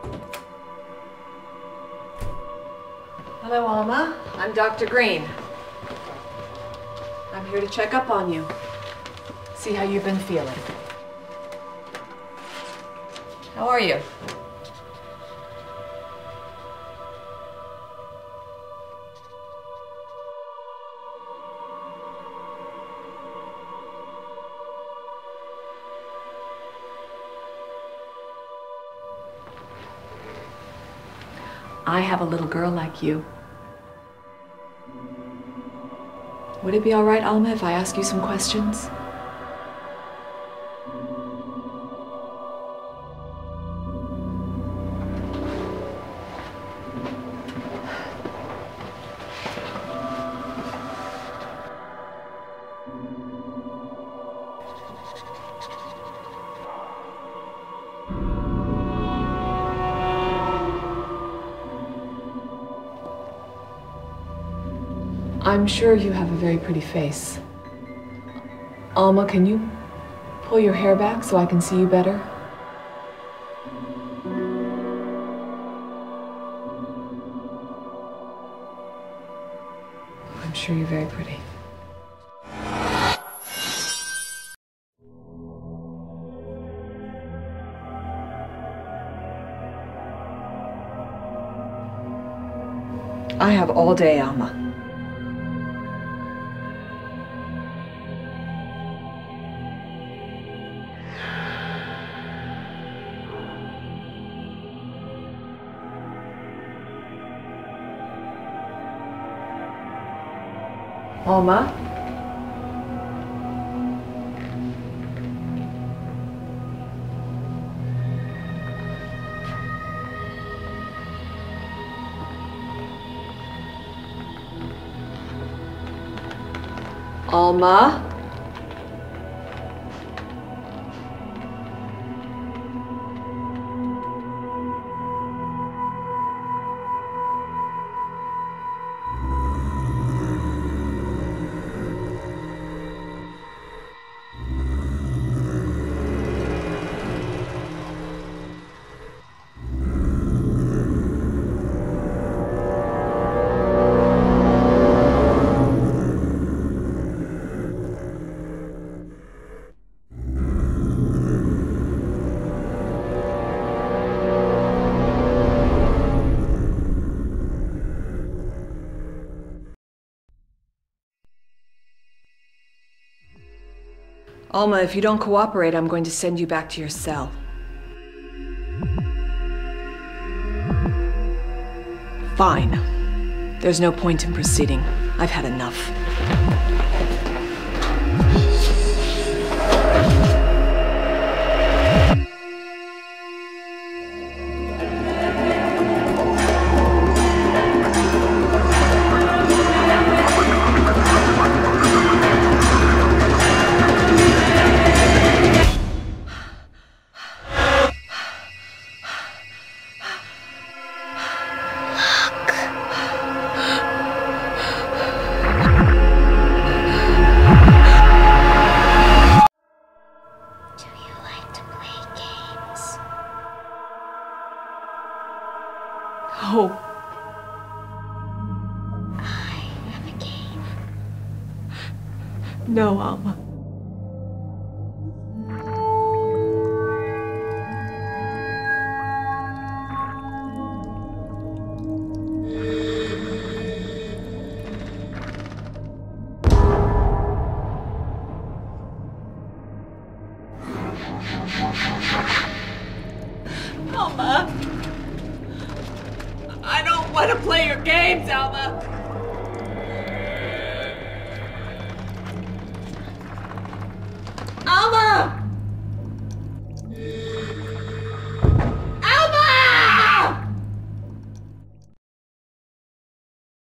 Hello, Alma. I'm Dr. Green. I'm here to check up on you. See how you've been feeling. How are you? I have a little girl like you. Would it be all right, Alma, if I ask you some questions? I'm sure you have a very pretty face. Alma, can you pull your hair back so I can see you better? I'm sure you're very pretty. I have all day, Alma. Alma? Alma? Alma, if you don't cooperate, I'm going to send you back to your cell. Fine. There's no point in proceeding. I've had enough. Oh. I am a game. No, Alma. Alma. I don't want to play your games, Alma!